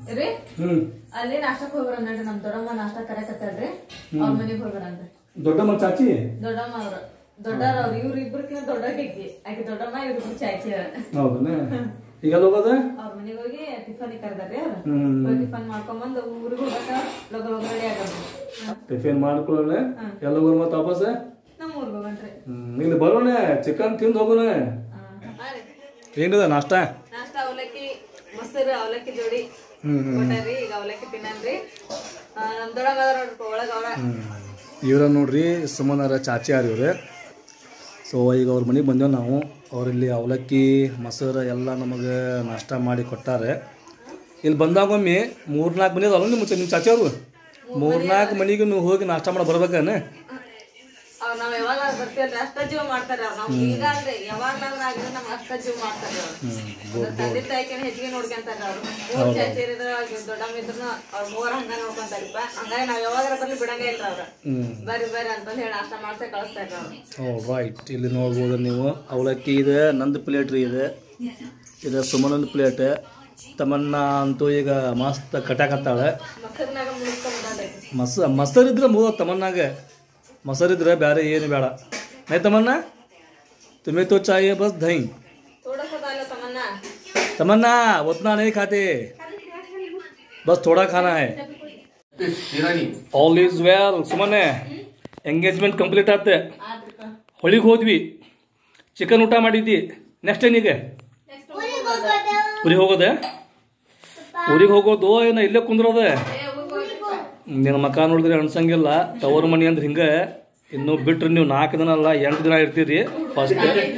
ರೀ ಅಲ್ಲಿ ನಾಷ್ಟಕ್ ಹೋಗ್ಬರನ್ರಿ ನಮ್ ದೊಡ್ಡಮ್ಮ ನಾಷ್ಟ ಕರೆಕತ್ತಾಳ್ರಿ ಅವ್ರ ಮನಿಗ್ ಹೋಗ್ಬರನ್ರಿ. ದೊಡ್ಡಮ್ಮ ಚಾಚಿ ದೊಡ್ಡಮ್ಮ ಅವ್ರ ದೊಡ್ಡವ್ರ ಅವ್ರ ಇವ್ರ ಇಬ್ರಕಿನ ದೊಡ್ಡಾಕಿ ಆಕಿ ದೊಡ್ಡಮ್ಮ ಇವ್ರಿಬ್ರು ಚಾಚಿ. ಹೌದಾ ಈಗ ಹೋಗೋದ ಅವ್ರ ಮನಿಗ್ ಹೋಗಿ ಟಿಫನ್ ಕರ್ದಾರ್ರಿ ಅವ್ರ ಟಿಫನ್ ಮಾಡ್ಕೊಂಬಂದ್ ಊರಿಗೆ ಹೋಗಾಕ ಲೋಗ ರೆಡಿ ಆಗಲ್ರಿ. ಟಿಫಿನ್ ಮಾಡ್ಕೊಳ್ಳೋಣ ಎಲ್ಲ ಊರ್ ಮತ್ತ ವಾಪಸ್ ನಮ್ ಊರ್ಗ್ ಹೋಗನ್ರಿ. ಇಲ್ಲಿ ಬರೋಣ ಚಿಕನ್ ತಿಂದು ಹೋಗೋಣ. ಏನಿದೆ ನಾಷ್ಟ? ನಾಷ್ಟ ಅವಲಕ್ಕಿ ಮೊಸರು ಅವಲಕ್ಕಿ ಜೋಡಿ ಕೊಟ್ಟಾರಿ. ಈಗ ಅವಲಕ್ಕಿ ತಿನ್ನನ್ರಿ. ನಮ್ ದೊಡ್ಡಮ್ಮ ನೋಡ್ರಿ ಒಳಗ ಅವಳ ಇವ್ರ ನೋಡ್ರಿ ಸುಮನರ ಚಾಚಿ ಆರ್ ಇವ್ರೆ. ಸೊ ಈಗ ಅವ್ರ ಮನೆಗೆ ಬಂದೇವು ನಾವು. ಅವರಲ್ಲಿ ಅವಲಕ್ಕಿ ಮೊಸರು ಎಲ್ಲ ನಮಗೆ ನಾಷ್ಟ ಮಾಡಿ ಕೊಟ್ಟಾರೆ. ಇಲ್ಲಿ ಬಂದಾಗೊಮ್ಮೆ 3-4 ಮನೆ ಅದಾವ ನಿಮ್ಮ ಚಾಚಿ ಅವರು. 3-4 ಮನೆಗೆ ನೀವು ಹೋಗಿ ನಾಷ್ಟ ಮಾಡಿ ಬರ್ಬೇಕೇನ? ನಾವ್ ಯಾವಾಗ ಬರ್ತೀವಲ್ರಿ ಅಷ್ಟ ಜೀವ ಮಾಡ್ತಾರ ನಾವ್. ಈಗ ಅಲ್ರಿ ಯಾವಾಗ್ಲಾದ್ರ ಆಗಿದ್ರೆ ನಮ್ಗೆ ಅಷ್ಟ ಜೀವ ಮಾಡ್ತಾರ ಅವ್ರು. ತಂದೆ ತಾಯಿಕೇನ ಹೆಚ್ಚಿಗೆ ನೋಡ್ಕೊಂತಾರ ಅವ್ರು. 3 ಚಾಚಿಯರಿದ್ರ ದೊಡ್ಡಮ್ಮ ಇದ್ರು ಅವ್ರ 3 ಹಂಗ ನೋಡ್ಕೊಂತಾರಿಪ್ಪ. ಹಂಗಾಗಿ ನಾವ್ ಯಾವಾಗಾರ ಬರ್ಲಿ ಬಿಡಂಗ ಇಲ್ರ ಅವ್ರ. ಬರ್ರಿ ಅಂತಂದ್ ಹೇಳಿ ನಾಷ್ಟ ಮಾಡ್ಸೇ ಕಳಿಸ್ತಾರ ಅವ್ರು. ರೈಟ್, ಇಲ್ಲಿ ನೋಡ್ಬೋದು ನೀವು ಅವಲಕ್ಕಿ ಇದೆ, ನಂದು ಪ್ಲೇಟ್ ರೀ ಇದು ಸುಮನಂದು ಪ್ಲೇಟ್. ತಮ್ಮನ್ನ ಅಂತೂ ಈಗ ಮಸ್ತ್ ಕಟ್ಟಾಕತ್ತಾಳೆ. ಮೊಸರಿನಾಗ ಮುಗಿಸ್ಕೊಂಡ್ರಿ ಮೊಸರಿದ್ರೆ ಮೂವ ತಮ್ಮನ್ನಾಗ ಮೊಸರಿದ್ರೆ ಬೇರೆ ಏನು ಬೇಡ. ನೈ तमन्ना तुम्हें तो चाहिए बस दही. थोड़ा सा डालो तमन्ना. तमन्ना उतना नहीं खाते, बस थोड़ा खाना है. All is well. ಸುಮ್ಮನೆ ಎಂಗೇಜ್ಮೆಂಟ್ ಕಂಪ್ಲೀಟ್ ಆತೆ. ಹೊಳಿಗೆ ಹೋದ್ವಿ, ಚಿಕನ್ ಊಟ ಮಾಡಿದ್ವಿ. ನೆಕ್ಸ್ಟ್ ಏನಿಗೆ ಊರಿಗೆ ಹೋಗೋದೆ? ಊರಿಗೆ ಹೋಗೋದು ಏನ ಇಲ್ಲೇ ಕುಂದ್ರೋದೆ? ನಿನ್ನ ಮಕ್ಕ ನೋಡಿದ್ರೆ ಅನ್ಸಂಗಿಲ್ಲ. ತವರು ಮನಿ ಅಂದ್ರೆ ಹಿಂಗ. ಇನ್ನು ಬಿಟ್ರೆ ನೀವು 4 ದಿನ ಅಲ್ಲ 8 ದಿನ ಇರ್ತೀರಿ. ಫಸ್ಟ್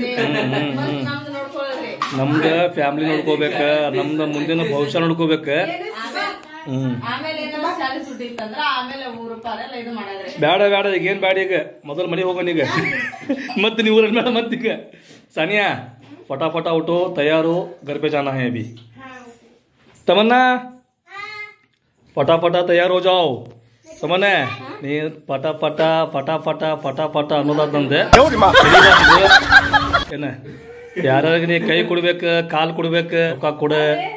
ನಮ್ದು ಫ್ಯಾಮಿಲಿ ನೋಡ್ಕೋಬೇಕ, ನಮ್ದು ಮುಂದಿನ ಭವಿಷ್ಯ ನೋಡ್ಕೋಬೇಕ. ಬೇಡ ಬೇಡ ಈಗ ಏನ್ ಬೇಡ. ಈಗ ಮೊದಲು ಮನೆ ಹೋಗೋಣ ಈಗ. ಮತ್ತೆ ನೀವು ಊರಲ್ಲಿ ಬೇಡ. ಮತ್ತೀಗ ಸಾನಿಯಾ फटाफट उठो, तैयार हो, घर पे जाना है अभी. तमन्ना फटाफट तैयार हो जाओ. ಸುಮ್ಮನೆ ನೀ ಪಟ ಅನ್ನೋದಂದೆ ಏನ ಯಾರಿಗೆ ನೀ ಕೈ ಕೊಡ್ಬೇಕು, ಕಾಲು ಕೊಡ್ಬೇಕು, ರೊಕ್ಕ ಕೊಡ.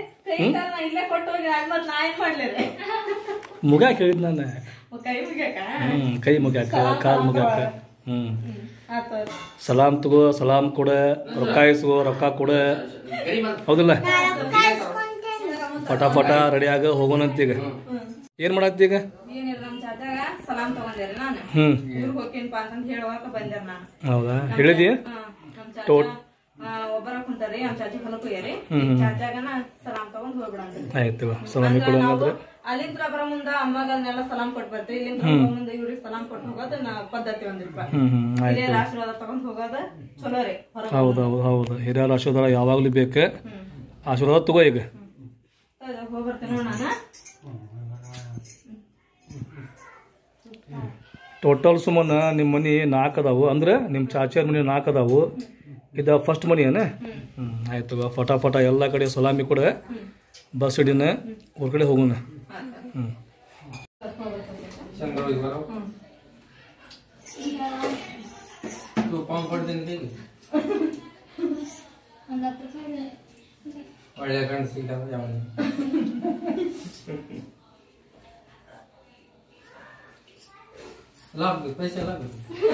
ಮುಗ್ಯಾಕ ಹೇಳಿದ್ ನಾನು. ಕೈ ಮುಗ್ಯಾಕ, ಕಾಲು ಮುಗ್ಯಾಕ. ಸಲಾಮ್ ತಗೋ, ಸಲಾಮ್ ಕೊಡ, ರೊಕ್ಕ ಇಸ್ಕೋ, ರೊಕ್ಕ ಕೊಡ. ಹೌದಿಲ್ಲ? ಫಟಾಫಟ ರೆಡಿ ಆಗ ಹೋಗೋಣಂತೀಗ. ಏನ್ ಮಾಡತ್ತಿ ಈಗ? ಹೌದಾ, ಹೇಳಿದಿ? ಆಯ್ತು, ಸಲಾಮಿ ಕೊಡೋಂಗಾದ್ರೆ ಅಲ್ಲಿಂದ ಬರ ಮುಂದ ಅಮ್ಮಗನ್ನೆಲ್ಲ ಸಲಾಮ್ ಕೊಟ್ಟು ಬರ್ತೀವಿ. ಇಲ್ಲಿಂದ ಮುಂದ ಇವ್ರಿಗೆ ಸಲಾಮ್ ಕೊಟ್ಟು ಹೋಗೋದು ಪದ್ಧತಿ ಒಂದಿಲ್ಪ. ಹಿರಿಯರ ಆಶೀರ್ವಾದ ತಗೊಂಡ್ ಹೋಗೋದ ಚಲೋ ರೀ. ಹೌದು, ಹಿರಿಯರ ಆಶೀರ್ವಾದ ಯಾವಾಗ್ಲೂ ಬೇಕ. ಆಶೀರ್ವಾದ ತಗೋ ಈಗ. ಹೋಗ್ಬರ್ತೀನಿ ನಾನು. ಟೋಟಲ್ ಸುಮ್ಮನ ನಿಮ್ಮ ಮನಿ 4 ಅದಾವು ಅಂದ್ರೆ ನಿಮ್ಮ ಚಾಚಿಯರ್ ಮನಿ 4 ಅದಾವು. ಇದು ಫಸ್ಟ್ ಮನಿ ಏನ? ಆಯ್ತು, ಫಟಾಫಟ ಎಲ್ಲ ಕಡೆ ಸಲಾಮಿ ಕೊಡ. ಬಸ್ ಹಿಡಿನ ಹೊರಗಡೆ ಹೋಗೋಣ. पैसे लाभ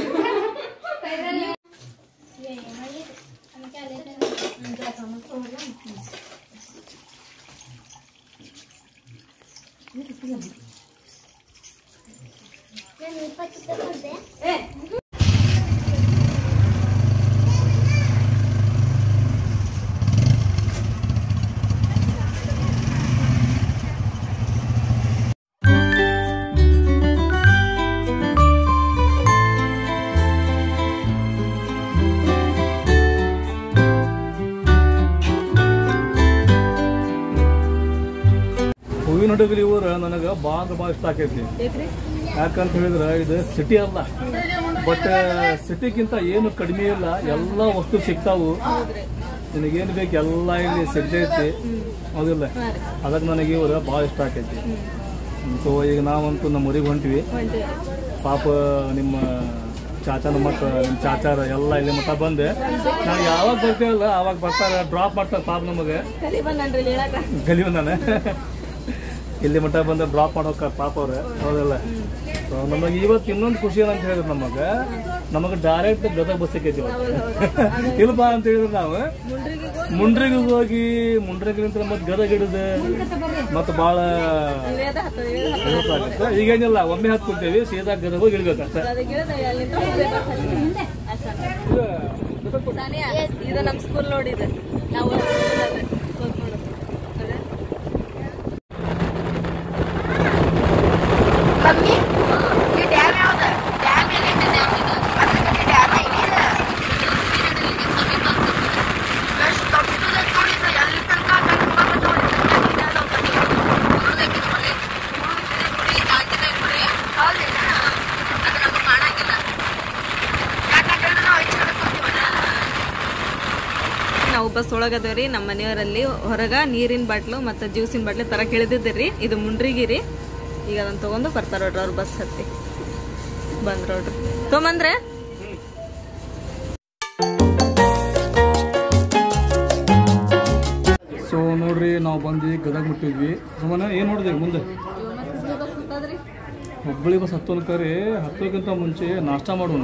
ನಡುಗಲಿ ಊರ ನನಗೆ ಭಾಳ ಇಷ್ಟ ಆಕೈತಿ. ಯಾಕಂತ ಹೇಳಿದ್ರೆ ಇದು ಸಿಟಿ ಅಲ್ಲ, ಬಟ್ ಸಿಟಿಗಿಂತ ಏನು ಕಡಿಮೆ ಇಲ್ಲ. ಎಲ್ಲ ವಸ್ತು ಸಿಗ್ತಾವು, ನಿನಗೇನು ಬೇಕು ಎಲ್ಲ ಇಲ್ಲಿ ಸಿಗ್ತೈತಿ. ಹೌದಿಲ್ಲ? ಅದಕ್ಕೆ ನನಗೆ ಇವ್ರ ಭಾಳ ಇಷ್ಟ ಆಕೈತಿ. ಸೊ ಈಗ ನಾವಂತೂ ನಮ್ಮ ಊರಿಗೆ ಹೊಂಟಿವಿ. ಪಾಪ ನಿಮ್ಮ ಚಾಚಾನ ಮಕ್ಕ ನಿಮ್ಮ ಚಾಚಾರ ಎಲ್ಲ ಇಲ್ಲಿ ಮಟ್ಟ ಬಂದೆ. ನಾವು ಯಾವಾಗ ಬರ್ತೀವಲ್ಲ ಅವಾಗ ಬರ್ತಾರೆ, ಡ್ರಾಪ್ ಮಾಡ್ತಾರೆ ಪಾಪ ನಮಗೆ. ಗಲಿ ಬಂದಾನೆ ಇಲ್ಲಿ ಮಟ್ಟ ಬಂದು ಡ್ರಾಪ್ ಮಾಡೋಕೆ ಪಾಪ ಅವ್ರೆ ಹೌದಲ್ಲ. ನಮಗೆ ಇವತ್ತು ಇನ್ನೊಂದು ಖುಷಿ ಏನಂತ ಹೇಳಿದ್ರೆ ನಮಗೆ ಡೈರೆಕ್ಟ್ ಗದಗ ಬಸ್ ಸಿಕ್ಕೈತಿ ಇಲ್ಲಪ್ಪ ಅಂತ ಹೇಳಿದ್ರೆ ನಾವು ಮುಂಡ್ರಿಗೆ ಹೋಗಿ ಮುಂಡ್ರಿಗಿಂತ ಮತ್ತೆ ಗದಗ ಹಿಡಿದು ಮತ್ತೆ ಭಾಳ ಈಗೇನಿಲ್ಲ ಒಮ್ಮೆ ಹತ್ಕೊಳ್ತೇವಿ ಸೀದಾ ಗದಗ ಹೋಗಿ ಇಳ್ಬೇಕಷ್ಟೇ. ಇದು ನಮ್ಮ ಸ್ಕೂಲ್ ನೋಡಿದೆ ನಾವು ನಾವು ಬಸ್ ಒಳಗದವ್ರಿ. ನಮ್ಮ ಮನೆಯವರಲ್ಲಿ ಹೊರಗ ನೀರಿನ ಬಾಟ್ಲು ಮತ್ತು ಜ್ಯೂಸಿನ ಬಾಟ್ಲು ತರ ಕೇಳಿದಿದ್ದೀರಿ. ಇದು ಮುಂಡ್ರಿಗಿರಿ. ಈಗ ಅದನ್ನ ತಗೊಂಡು ಬರ್ತಾರ ನೋಡ್ರಿ ಅವ್ರು ಬಸ್ ಹತ್ತಿ ಬಂದ್ರ ನೋಡ್ರಿ ತೊಗೊಂಬಂದ್ರೆ. ಸೊ ನೋಡ್ರಿ ನಾವು ಬಂದು ಗದಗ ಮುಟ್ಟಿದ್ವಿ. ಸುಮ್ಮನೆ ಏನು ನೋಡಿದ್ವಿ ಮುಂದೆ ಹುಬ್ಬಳ್ಳಿ ಬಸ್ ಹತ್ತೋನ್ಕರಿ ಹತ್ತೋಕ್ಕಿಂತ ಮುಂಚೆ ನಾಷ್ಟ ಮಾಡೋಣ.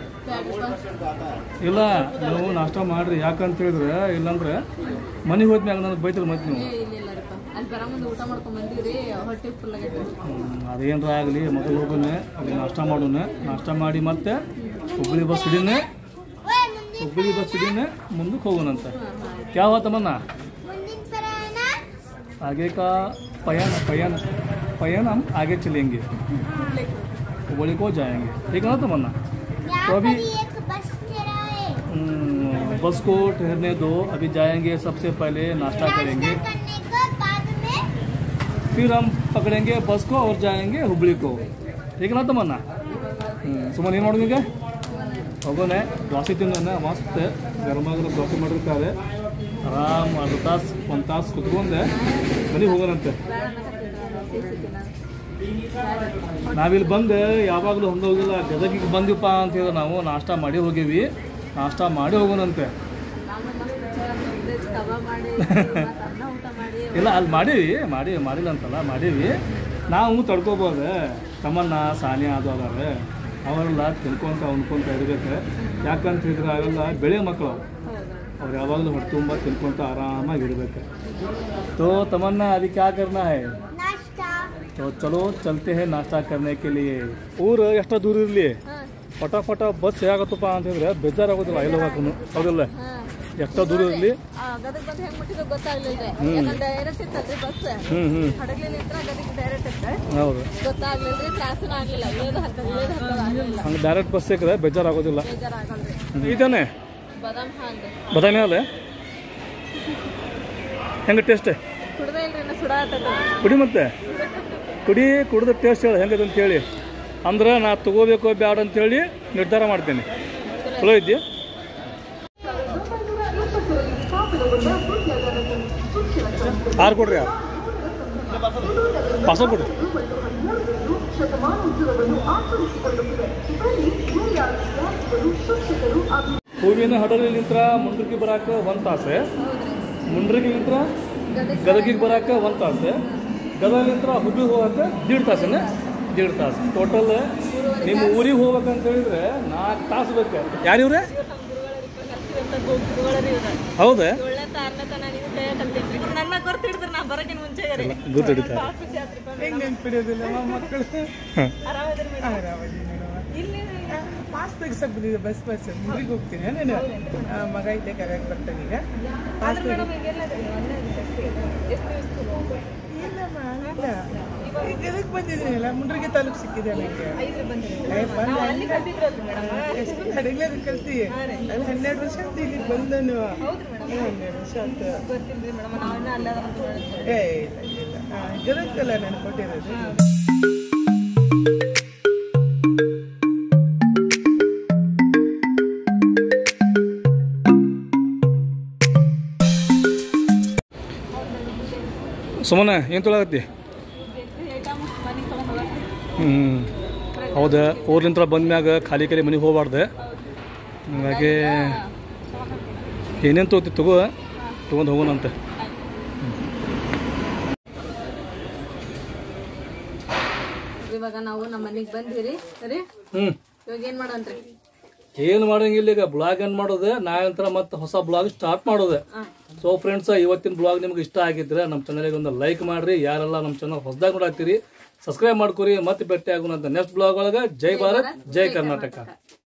ಇಲ್ಲ ನೀವು ನಾಷ್ಟ ಮಾಡ್ರಿ, ಯಾಕಂತ ಹೇಳಿದ್ರೆ ಇಲ್ಲಾಂದ್ರೆ ಮನೆಗೆ ಹೋದ್ಮ್ಯಾಗ ನಾನು ಬೈತಿಲ್ಲ ಮತ್ತೆ ನೀವು. ಅದೇನರ ಆಗಲಿ ಮೊದಲು ಹೋಗೋಣ, ಅಲ್ಲಿ ನಾಷ್ಟ ಮಾಡೋಣ. ನಾಷ್ಟ ಮಾಡಿ ಮತ್ತೆ ಹುಬ್ಬಳ್ಳಿ ಬಸ್ ಹಿಡಿನೇ ಮುಂದಕ್ಕೆ ಹೋಗೋಣಂತ. ಯಾವ ತಮ್ಮನ್ನ आगे का पयन हम आगे चलेंगे, हुबली को जाएंगे, ठीक है ना तमन्ना? तो अभी बस को ठहरने दो, अभी जाएंगे. सबसे पहले नाश्ता करेंगे, फिर हम पकड़ेंगे बस को और जाएंगे हुबली को, ठीक है ना तमन्ना? सुमन ಏನು ಮಾಡೋದು? ಹೋಗೋಣ. ದೋಸೆ ತಿನ್ನೋಣ, ಮಸ್ತ್ ಗರಮ ಗರಂ ದೋಸೆ ಮಾಡಿರ್ತಾರೆ. ಆರಾಮ್ ಒಂದು ತಾಸು ಕುತ್ಕೊಂಡೆ ಮನೆಗೆ ಹೋಗೋಣಂತೆ. ನಾವಿಲ್ಲಿ ಬಂದು ಯಾವಾಗಲೂ ಹೋಗಿಲ್ಲ, ಗದಗಿಗೆ ಬಂದಿಪ್ಪ ಅಂತ ಹೇಳಿದ್ರೆ ನಾವು ನಾಷ್ಟ ಮಾಡಿ ಹೋಗೀವಿ. ನಾಷ್ಟ ಮಾಡಿ ಹೋಗೋಣಂತೆ. ಇಲ್ಲ ಅಲ್ಲಿ ಮಾಡಿಲ್ಲ ಅಂತಲ್ಲ, ಮಾಡೀವಿ. ನಾವು ತಡ್ಕೋಬೋದು. ತಮ್ಮನ್ನ ಸಾನಿಯಾ ಅದು ಅದಾರೆ, ಅವರೆಲ್ಲ ತಿನ್ಕೊಂತ ಉಣ್ಕೊಂತ ಇರಬೇಕು. ಯಾಕಂತ ಹೇಳಿದ್ರೆ ಅವೆಲ್ಲ ಬೆಳೆ ಮಕ್ಕಳು, ಅವ್ರು ಯಾವಾಗಲೂ ಹೊಟ್ಟೆ ತುಂಬ ತಿನ್ಕೊಂತ ಆರಾಮಾಗಿರ್ಬೇಕು. तो तमन्ना अभी क्या करना है? नाश्ता. तो चलो चलते हैं नाश्ता करने के लिए. ಊರು ಎಷ್ಟು ದೂರ ಇರಲಿ ಪಟ ಬಸ್ ಹೇಗಾಗತ್ತಪ್ಪ ಅಂತ ಹೇಳಿದ್ರೆ ಬೇಜಾರಾಗೋದಿಲ್ಲ. ಎಲ್ಲ ಹೋಗಕ್ಕೂ ಹೌದಿಲ್ಲ, ಎಷ್ಟೋ ದೂರ ಇರಲಿ. ಹೌದು, ಹಂಗೆ ಡೈರೆಕ್ಟ್ ಬಸ್ ಸಿಕ್ಕರೆ ಬೇಜಾರಾಗೋದಿಲ್ಲ. ಇದಾನೆ ಬಾದಾಮಿ ಹಾಲು ಹೆಂಗೆ ಟೇಸ್ಟ್? ಕುಡಿ ಮತ್ತೆ ಕುಡಿದ ಟೇಸ್ಟ್ ಹೇಳಿ ಹೆಂಗದ ಅಂತೇಳಿ. ಅಂದ್ರೆ ನಾ ತಗೋಬೇಕು ಬ್ಯಾಡ ಅಂತೇಳಿ ನಿರ್ಧಾರ ಮಾಡ್ತೇನೆ. ಚಲೋ ಇದೆಯಾ? ಯಾರು ಕೊಡ್ರಿ? ಯಾರು ಪಾಸ ಕೊಡ್ರಿ. ಹೂವಿನ ಹಡಲಿಂತ್ರ ಮುಂಡ್ರಿಗೆ ಬರಾಕ 1 ತಾಸು, ಮುಂಡ್ರಿಗಿಂತ್ರ ಗದಗಿಗೆ ಬರಾಕ 1 ತಾಸು, ಗದಗಿಂತ್ರ ಹುಬ್ಳಿಗೆ ಹೋಗಕ್ಕೆ 1.5 ತಾಸೇನೆ. 1.5 ತಾಸು ಟೋಟಲ್. ನಿಮ್ಮ ಊರಿಗೆ ಹೋಗ್ಬೇಕಂತ ಹೇಳಿದ್ರೆ 4 ತಾಸು ಬೇಕು. ಯಾರಿವ್ರೆ? ಹೌದಾ? ಪಾಸ್ ತೆಗಿಸಕ್ಬಿಟ್ಟಿದೆ ಬಸ್ ಮುಂದ್ರಿಗೆ ಹೋಗ್ತೀನಿ. ನಾನು ಮಗ ಇಲ್ಲೇ ಕರೆಕ್ಟ್ ಬರ್ತಾನೆ ಈಗ. ಪಾಸ್ ಇದಕ್ಕೆ ಬಂದಿದ್ದೀನಲ್ಲ, ಮುಂಡ್ರಿಗೆ ತಾಲೂಕು ಸಿಕ್ಕಿದೆ ನನಗೆ. ಎಷ್ಟು ಹಡಗ್ಲಾರ ಕಲ್ತಿ ಅಲ್ಲಿ 12 ವರ್ಷ ಅಂತ ಇಲ್ಲಿಗೆ ಬಂದನು. 12 ವರ್ಷ ಅಂತ. ಇಲ್ಲ ಗದಗಲ್ಲ ನಾನು ಕೊಟ್ಟಿರೋದು. ಸುಮ್ಮನೆ ಏನು ತೊಳಗತ್ತಿ? ಹೌದಾ, ಊರ್ಲಿಂತ್ರ ಬಂದ್ಮ್ಯಾಗ ಖಾಲಿ ಮನೆಗೆ ಹೋಗ್ಬಾರ್ದು. ಹಾಗಾಗಿ ಏನೇನು ತೊಗೊಂಡು ಹೋಗೋಣಂತೆ. ಇವಾಗ ನಾವು ನಮ್ಮ ಮನೆಗೆ ಬಂದಿರಿ ಸರಿ ಹ್ಮ್ ಇವಾಗ ಏನ್ ಮಾಡಂತ್ರಿ ಏನ್ ಮಾಡಂಗಿಲ್ಲ ಈಗ ಬ್ಲಾಗ್ ಏನ್ ಮಾಡೋದು ನಾನಂತರ ಮತ್ತೆ ಹೊಸ ಬ್ಲಾಗ್ ಸ್ಟಾರ್ಟ್ ಮಾಡೋದು ಸೊ ಫ್ರೆಂಡ್ಸ್ ಇವತ್ತಿನ ಬ್ಲಾಗ್ ನಿಮ್ಗೆ ಇಷ್ಟ ಆಗಿದ್ರೆ ನಮ್ಮ ಚಾನಲ್ಗೆ ಒಂದು ಲೈಕ್ ಮಾಡ್ರಿ ಯಾರೆಲ್ಲ ನಮ್ಮ ಚಾನಲ್ ಹೊಸದಾಗಿ ನೋಡಾಕ್ತೀರಿ ಸಬ್ಸ್ಕ್ರೈಬ್ ಮಾಡ್ಕೊರಿ ಮತ್ತೆ ಭೇಟಿ ಆಗೋಣ ನೆಕ್ಸ್ಟ್ ಬ್ಲಾಗ್ ಒಳಗ ಜೈ ಭಾರತ್ ಜೈ ಕರ್ನಾಟಕ.